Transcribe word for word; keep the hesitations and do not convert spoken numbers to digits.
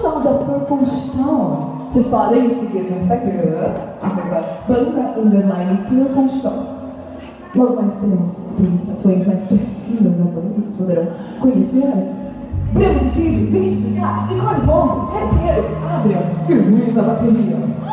somos a Purple Stone. Vocês podem seguir no Instagram, banda underline Purple Stone. Logo mais teremos apresentações mais precisas da banda, vocês poderão conhecer Breno Decide, Vinícius Bizarro, Nicole Bombo, Herdeiro, Adrian e Luiz na bateria.